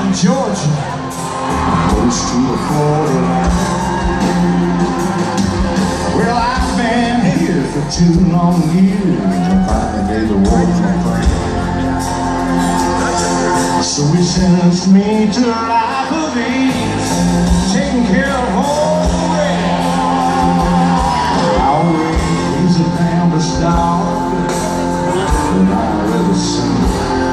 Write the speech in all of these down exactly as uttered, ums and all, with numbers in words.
Georgia, close to the Florida line. Well, I've been here for two long years, and finally gave the world my friend. So he sentenced me to a life of ease, taking care of all the rest. Always he's the damnedest dog that I've ever seen.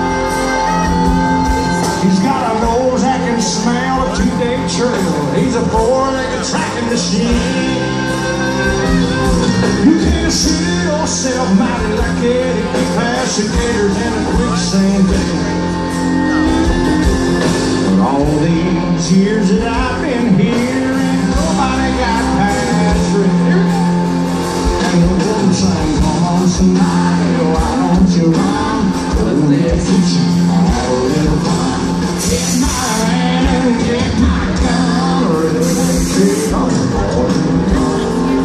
He's got a nose that can smell a two-day trail. He's a four-legged tracking machine. You can't see yourself mighty lucky to keep past the gators in a quicksand bed. But all these years that I've been here, ain't nobody got past Rick. And the one thing, come on, somebody, why don't you run? Oh, let's have a little fun. Get my hand and get my gun, or it'll take on the board.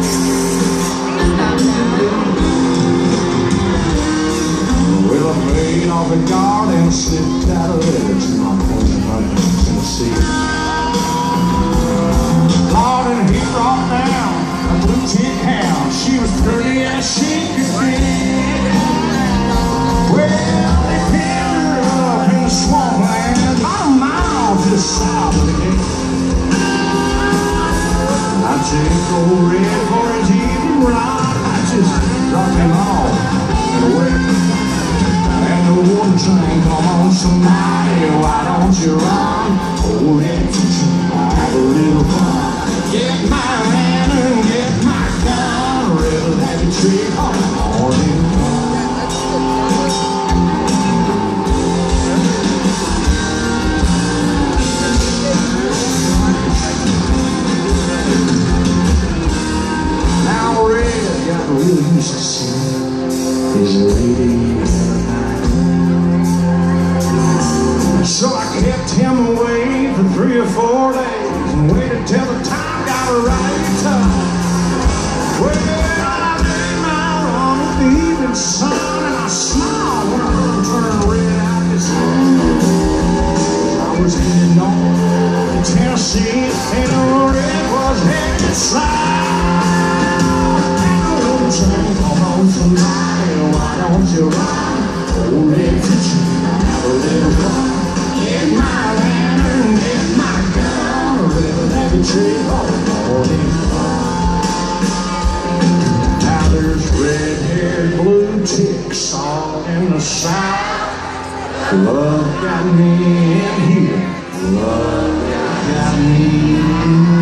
Well, I played off a guard and slipped out a letter to my cousin right in Tennessee. Lord, and he brought down a blue tick hound. She was pretty as she could be. Well, they picked her up in the swampland, about a mile just south of the gate. I took old Red for his evening ride. I just dropped him off and away. And the one train, come on, somebody, why don't you run? Oh, let's have a little fun. Get my hand and get my gun, or it'll have you trick on the morning fun. Really used to see his lady every night. So I kept him away for three or four days and waited till the time got right time. Well, I laid my arm with the evening sun, and I smiled when I heard him turn red out his head. I was heading north to Tennessee, and the red was headed south. Come on, somebody, why don't you run? Oh, let's have a little fun. Get my lantern, get my gun, or it'll have you trick on the morning fun. Now there's red-haired blue ticks all in the south. Love got me in here, love got me in